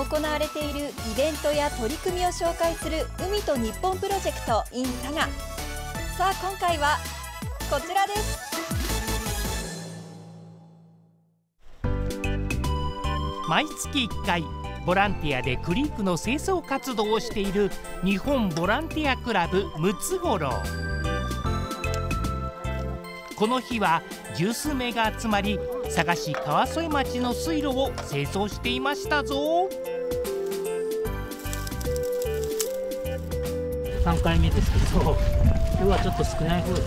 行われているイベントや取り組みを紹介する海と日本プロジェクト in 佐賀。さあ今回はこちらです。 毎月1回ボランティアでクリークの清掃活動をしている日本ボランティアクラブムツゴロウ。この日は十数名が集まり、佐賀市川副町の水路を清掃していましたぞ。 3回目ですけど、今日はちょっと少ない方です。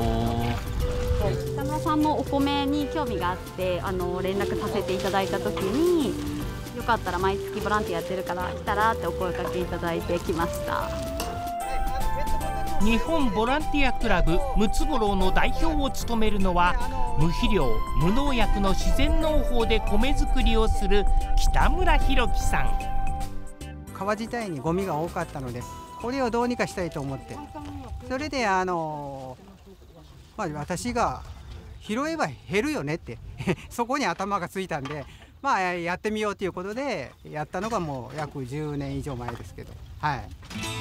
北村さんのお米に興味があって連絡させていただいた時に、よかったら毎月ボランティアやってるから来たらってお声かけいただいてきました。 日本ボランティアクラブムツゴロウの代表を務めるのは、無肥料無農薬の自然農法で米作りをする北村弘樹さん。 川自体にゴミが多かったので、これをどうにかしたいと思って、それで私が拾えば減るよねってそこに頭がついたんで、やってみようということでやったのがもう約10年以上前ですけど、はい。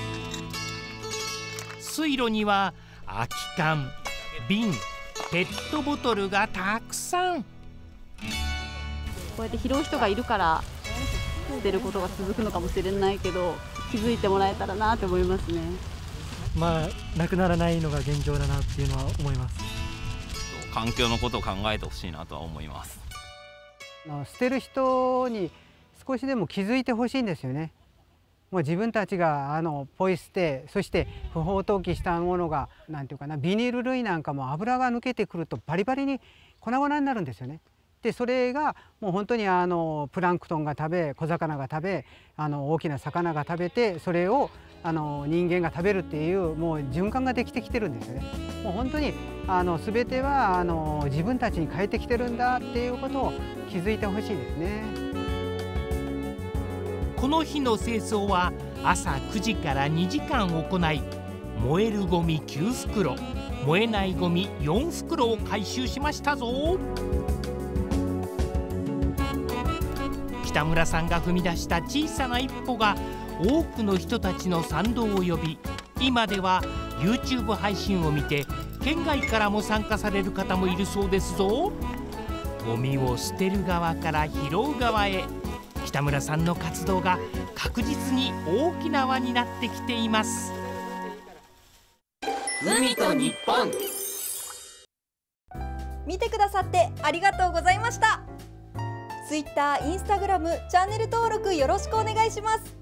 水路には空き缶、瓶、ペットボトルがたくさん。 こうやって拾う人がいるから捨てることが続くのかもしれないけど、気づいてもらえたらなと思いますね。 なくならないのが現状だなっていうのは思います。 環境のことを考えてほしいなとは思います。 捨てる人に少しでも気づいてほしいんですよね。もう自分たちがポイ捨て、そして不法投棄したものがなんていうかな、ビニール類なんかも油が抜けてくるとバリバリに粉々になるんですよね。でそれがもう本当にプランクトンが食べ、小魚が食べ、大きな魚が食べて、それを人間が食べるっていうもう循環ができてきてるんですよね。もう本当に全ては自分たちに返ってきてるんだっていうことを気づいてほしいですね。 この日の清掃は朝9時から2時間行い、燃えるゴミ9袋、燃えないゴミ4袋を回収しましたぞ。北村さんが踏み出した小さな一歩が多くの人たちの賛同を呼び、今では YouTube 配信を見て県外からも参加される方もいるそうですぞ。ゴミを捨てる側から拾う側へ、北村さんの活動が確実に大きな輪になってきています。 海と日本。見てくださってありがとうございました。Twitter、Instagram、チャンネル登録よろしくお願いします。